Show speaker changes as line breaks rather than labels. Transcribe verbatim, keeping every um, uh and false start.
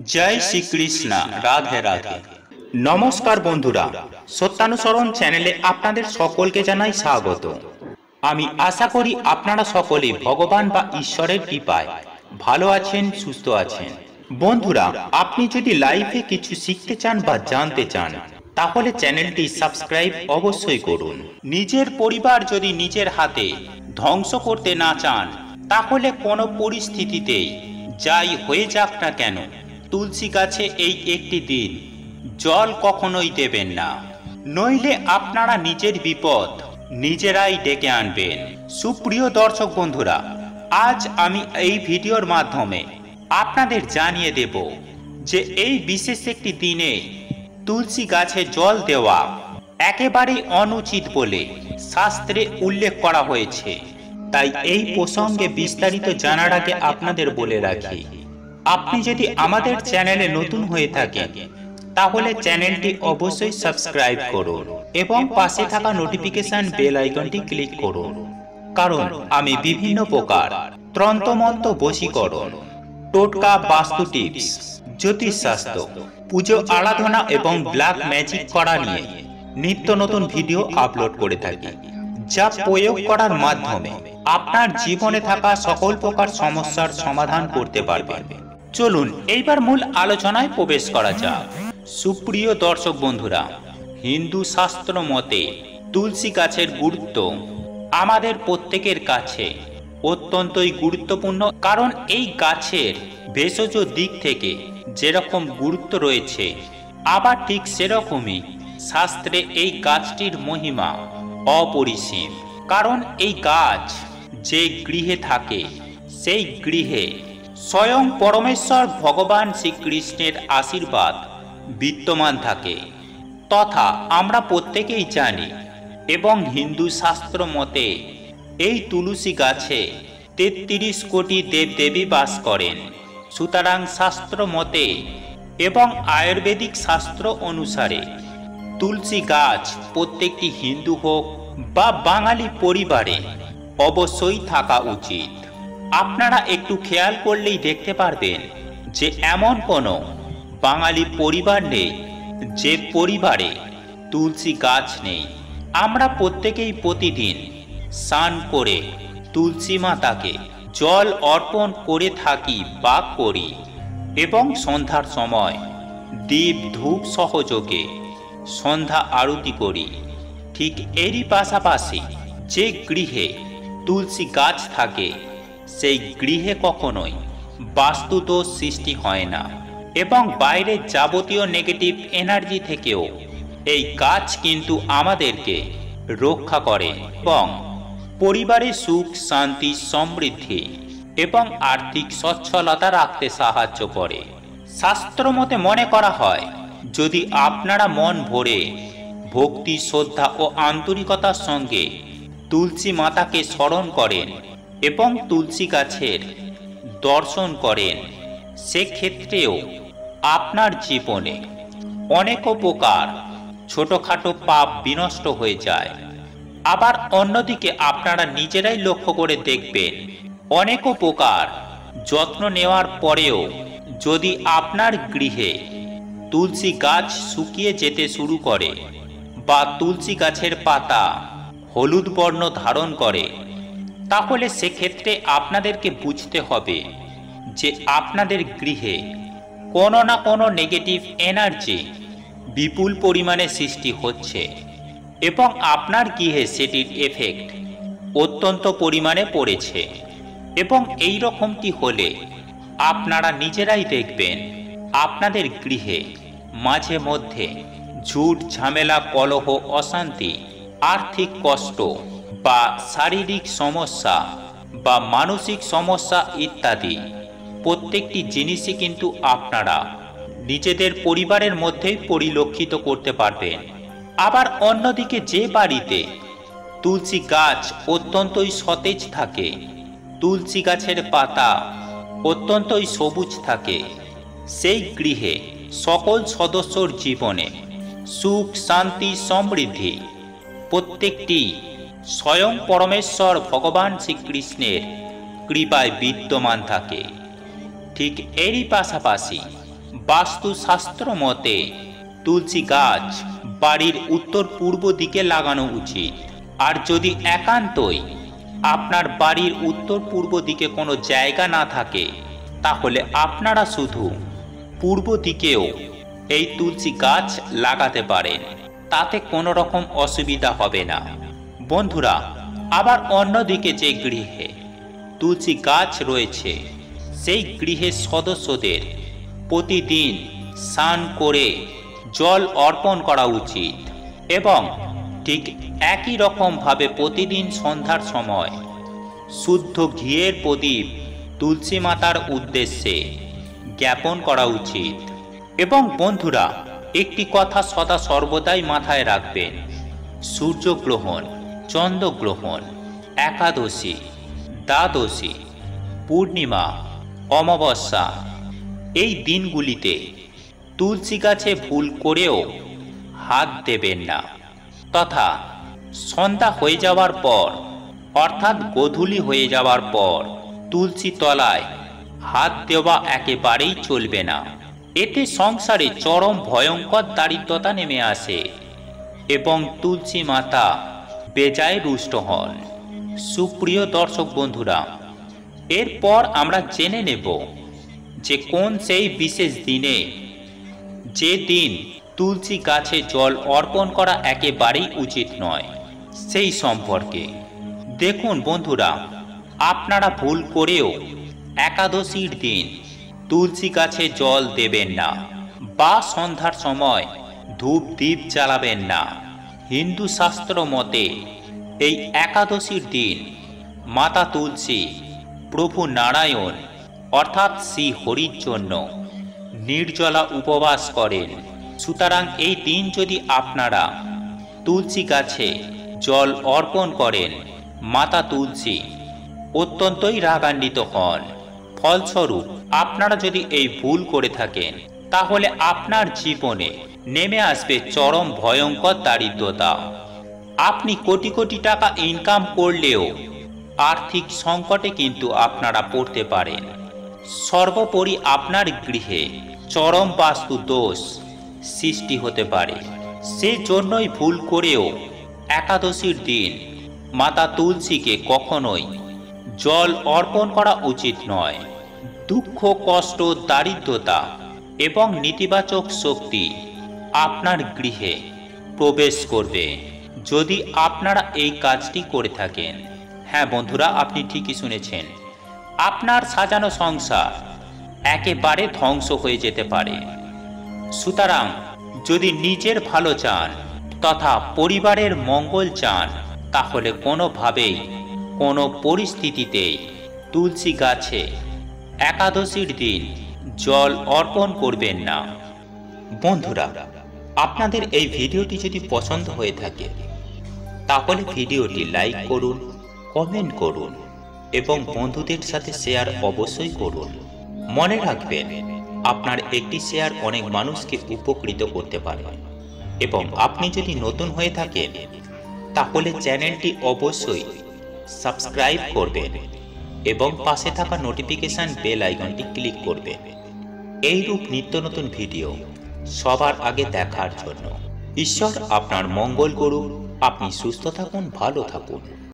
জয় শ্রীকৃষ্ণ। রাধে রাধে। নমস্কার বন্ধুরা, সত্যানুসরণ চ্যানেলে আপনাদের সকলকে জানাই স্বাগত। আমি আশা করি আপনারা সকলে ভগবান বা ঈশ্বরের কৃপায় ভালো আছেন, সুস্থ আছেন। বন্ধুরা, আপনি যদি লাইফে কিছু শিখতে চান বা জানতে চান তাহলে চ্যানেলটি সাবস্ক্রাইব অবশ্যই করুন। নিজের পরিবার যদি নিজের হাতে ধ্বংস করতে না চান তাহলে কোনো পরিস্থিতিতেই যাই হয়ে যাক না কেন তুলসী গাছে এই একটি দিন জল কখনোই দেবেন না, নইলে আপনারা নিজের বিপদ নিজেরাই ডেকে আনবেন। সুপ্রিয় দর্শক বন্ধুরা, আজ আমি এই ভিডিওর মাধ্যমে আপনাদের জানিয়ে দেব যে এই বিশেষ একটি দিনে তুলসী গাছে জল দেওয়া একেবারেই অনুচিত বলে শাস্ত্রে উল্লেখ করা হয়েছে। তাই এই প্রসঙ্গে বিস্তারিত জানার আগে আপনাদের বলে রাখি, আপনি যদি আমাদের চ্যানেলে নতুন হয়ে থাকেন তাহলে চ্যানেলটি অবশ্যই সাবস্ক্রাইব করুন এবং পাশে থাকা নোটিফিকেশন বেল আইকনটি ক্লিক করুন, কারণ আমি বিভিন্ন প্রকার তন্ত্রমন্ত্র, বশীকরণ, টোটকা, বাস্তু টিপস, জ্যোতিষশাস্ত্র, পুজো আরাধনা এবং ব্ল্যাক ম্যাজিক করা নিয়ে নিত্য নতুন ভিডিও আপলোড করে থাকি, যা প্রয়োগ করার মাধ্যমে আপনার জীবনে থাকা সকল প্রকার সমস্যার সমাধান করতে পারবেন। চলুন এইবার মূল আলোচনায় প্রবেশ করা যাক। সুপ্রিয় দর্শক বন্ধুরা, হিন্দু শাস্ত্র মতে তুলসী গাছের গুরুত্ব আমাদের প্রত্যেকের কাছে অত্যন্তই গুরুত্বপূর্ণ, কারণ এই গাছের ভেষজ দিক থেকে যেরকম গুরুত্ব রয়েছে, আবার ঠিক সেরকমই শাস্ত্রে এই গাছটির মহিমা অপরিসীম। কারণ এই গাছ যে গৃহে থাকে সেই গৃহে স্বয়ং পরমেশ্বর ভগবান শ্রীকৃষ্ণের আশীর্বাদ বিদ্যমান থাকে, তথা আমরা প্রত্যেকেই জানি। এবং হিন্দু শাস্ত্র মতে এই তুলসী গাছে তেত্রিশ কোটি দেবদেবী বাস করেন। সুতরাং শাস্ত্র মতে এবং আয়ুর্বেদিক শাস্ত্র অনুসারে তুলসী গাছ প্রত্যেকটি হিন্দু হোক বা বাঙালি পরিবারে অবশ্যই থাকা উচিত। আপনারা একটু খেয়াল করলেই দেখতে পারবেন যে এমন কোনো বাঙালি পরিবার নেই যে পরিবারে তুলসী গাছ নেই। আমরা প্রত্যেকেই প্রতিদিন স্নান করে তুলসী মাতাকে জল অর্পণ করে থাকি বা করি, এবং সন্ধ্যার সময় দীপ ধূপ সহযোগে সন্ধ্যা আরতি করি। ঠিক এরই পাশাপাশি যে গৃহে তুলসী গাছ থাকে সেই গৃহে কখনোই বাস্তুদোষ সৃষ্টি হয় না, এবং বাইরের যাবতীয় নেগেটিভ এনার্জি থেকেও এই গাছ কিন্তু আমাদেরকে রক্ষা করে এবং পরিবারে সুখ, শান্তি, সমৃদ্ধি এবং আর্থিক সচ্ছলতা রাখতে সাহায্য করে। শাস্ত্র মতে মনে করা হয়, যদি আপনারা মন ভরে ভক্তি, শ্রদ্ধা ও আন্তরিকতার সঙ্গে তুলসী মাতাকে স্মরণ করেন এবং তুলসী গাছের দর্শন করেন, সেক্ষেত্রেও আপনার জীবনে অনেক প্রকার ছোটখাটো পাপ বিনষ্ট হয়ে যায়। আবার অন্যদিকে আপনারা নিজেরাই লক্ষ্য করে দেখবেন, অনেক প্রকার যত্ন নেওয়ার পরেও যদি আপনার গৃহে তুলসী গাছ শুকিয়ে যেতে শুরু করে বা তুলসী গাছের পাতা হলুদ বর্ণ ধারণ করে, তাহলে সেক্ষেত্রে আপনাদেরকে বুঝতে হবে যে আপনাদের গৃহে কোনো না কোনো নেগেটিভ এনার্জি বিপুল পরিমাণে সৃষ্টি হচ্ছে এবং আপনার গৃহে সেটির এফেক্ট অত্যন্ত পরিমাণে পড়েছে। এবং এই রকমটি হলে আপনারা নিজেরাই দেখবেন আপনাদের গৃহে মাঝে মধ্যে ঝুট ঝামেলা, কলহ, অশান্তি, আর্থিক কষ্ট বা শারীরিক সমস্যা বা মানসিক সমস্যা ইত্যাদি প্রত্যেকটি জিনিসই কিন্তু আপনারা নিজেদের পরিবারের মধ্যেই পরিলক্ষিত করতে পারবেন। আবার অন্যদিকে যে বাড়িতে তুলসী গাছ অত্যন্তই সতেজ থাকে, তুলসী গাছের পাতা অত্যন্তই সবুজ থাকে, সেই গৃহে সকল সদস্যর জীবনে সুখ, শান্তি, সমৃদ্ধি প্রত্যেকটি স্বয়ং পরমেশ্বর ভগবান শ্রীকৃষ্ণের কৃপায় বিদ্যমান থাকে। ঠিক এরই পাশাপাশি বাস্তুশাস্ত্র মতে তুলসী গাছ বাড়ির উত্তর পূর্ব দিকে লাগানো উচিত। আর যদি একান্তই আপনার বাড়ির উত্তর পূর্ব দিকে কোনো জায়গা না থাকে, তাহলে আপনারা শুধু পূর্ব দিকেও এই তুলসী গাছ লাগাতে পারেন, তাতে কোনো রকম অসুবিধা হবে না। বন্ধুরা, আবার অন্যদিকে যে গৃহে তুলসী গাছ রয়েছে, সেই গৃহের সদস্যদের প্রতিদিন স্নান করে জল অর্পণ করা উচিত এবং ঠিক একই রকমভাবে প্রতিদিন সন্ধ্যার সময় শুদ্ধ ঘিয়ের প্রদীপ তুলসী মাতার উদ্দেশ্যে জ্ঞাপন করা উচিত। এবং বন্ধুরা, একটি কথা সদা সর্বদাই মাথায় রাখবেন, সূর্যগ্রহণ, চন্দ্রগ্রহণ, একাদশী, দ্বাদশী, পূর্ণিমা, অমাবস্যা এই দিনগুলিতে তুলসী গাছে ভুল করেও হাত দেবেন না, তথা সন্ধ্যা হয়ে যাওয়ার পর অর্থাৎ গোধূলি হয়ে যাওয়ার পর তুলসী তলায় হাত দেওয়া একেবারেই চলবে না। এতে সংসারে চরম ভয়ঙ্কর দারিদ্রতা নেমে আসে এবং তুলসী মাতা বেজায় রুষ্ট হন। সুপ্রিয় দর্শক বন্ধুরা, এরপর আমরা জেনে নেব যে কোন সেই বিশেষ দিনে, যে দিন তুলসী গাছে জল অর্পণ করা একেবারেই উচিত নয় সেই সম্পর্কে। দেখুন বন্ধুরা, আপনারা ভুল করেও একাদশীর দিন তুলসী গাছে জল দেবেন না বা সন্ধ্যার সময় ধূপ দ্বীপ জ্বালাবেন না। হিন্দু শাস্ত্র মতে এই একাদশীর দিন মাতা তুলসী প্রভু নারায়ণ অর্থাৎ শ্রী হরির জন্য নির্জলা উপবাস করেন। সুতরাং এই দিন যদি আপনারা তুলসী গাছে জল অর্পণ করেন, মাতা তুলসী অত্যন্তই রাগান্বিত হন। ফলস্বরূপ আপনারা যদি এই ভুল করে থাকেন, তাহলে আপনার জীবনে নেমে আসবে চরম ভয়ঙ্কর দারিদ্রতা। আপনি কোটি কোটি টাকা ইনকাম করলেও আর্থিক সংকটে কিন্তু আপনারা পড়তে পারেন। সর্বোপরি আপনার গৃহে চরম বাস্তু দোষ সৃষ্টি হতে পারে। সেজন্যই ভুল করেও একাদশীর দিন মাতা তুলসীকে কখনোই জল অর্পণ করা উচিত নয়। দুঃখ, কষ্ট, দারিদ্রতা এবং নেতিবাচক শক্তি আপনার গৃহে প্রবেশ করবে যদি আপনারা এই কাজটি করে থাকেন। হ্যাঁ বন্ধুরা, আপনি ঠিকই শুনেছেন, আপনার সাজানো সংসার একেবারে ধ্বংস হয়ে যেতে পারে। সুতরাং যদি নিজের ভালো চান তথা পরিবারের মঙ্গল চান, তাহলে কোনোভাবেই কোনো পরিস্থিতিতেই তুলসী গাছে একাদশীর দিন জল অর্পণ করবেন না। বন্ধুরা, আপনাদের এই ভিডিওটি যদি পছন্দ হয়ে থাকে, তাহলে ভিডিওটি লাইক করুন, কমেন্ট করুন এবং বন্ধুদের সাথে শেয়ার অবশ্যই করুন। মনে রাখবেন, আপনার একটি শেয়ার অনেক মানুষকে উপকৃত করতে পারে। এবং আপনি যদি নতুন হয়ে থাকেন, তাহলে চ্যানেলটি অবশ্যই সাবস্ক্রাইব করবেন এবং পাশে থাকা নোটিফিকেশন বেল আইকনটি ক্লিক করবেন, এইরূপ নিত্য নতুন ভিডিও সবার আগে দেখার জন্য। ঈশ্বর আপনার মঙ্গল করুন। আপনি সুস্থ থাকুন, ভালো থাকুন।